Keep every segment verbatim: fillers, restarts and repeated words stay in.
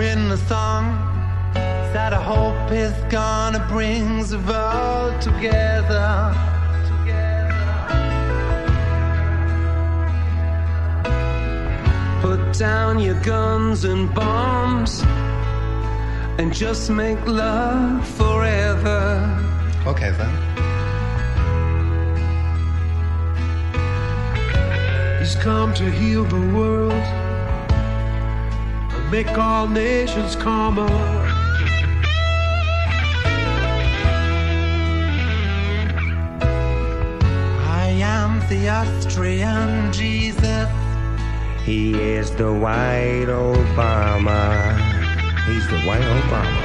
written a song that I hope is gonna bring the world together. Put down your guns and bombs and just make love forever. Okay, then. He's come to heal the world and make all nations calmer. I am the Austrian Jesus. He is the white Obama. He's the white Obama.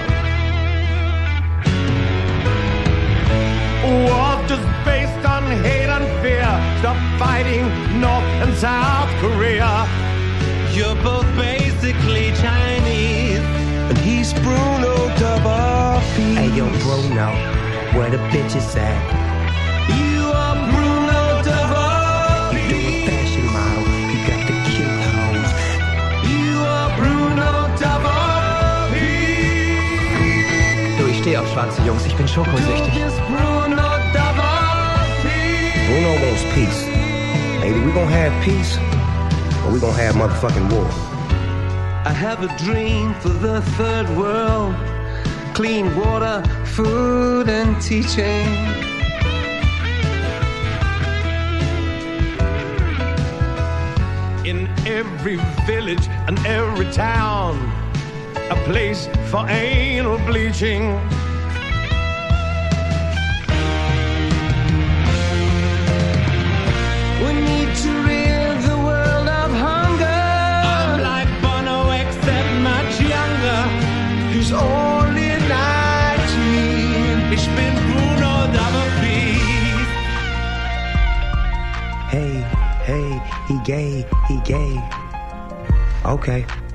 War just based on hate and fear. Stop fighting North and South Korea. You're both basically Chinese. And he's Bruno Double P. Hey yo, Bruno, where the bitches at? You are Bruno Double P. You do a fashion model, you got the cute hoes. You are Bruno Double P. Du, ich stehe auf schwarze Jungs, ich bin schokosüchtig. Bruno Double P. Bruno wants peace. Either we gonna have peace, or we gonna have motherfucking war. I have a dream for the third world. Clean water, food and teaching. In every village and every town, a place for anal bleaching. We need to rid the world of hunger. I'm like Bono, except much younger. He's only nineteen. Ich bin Bruno Double P. Hey, hey, he gay, he gay. Okay.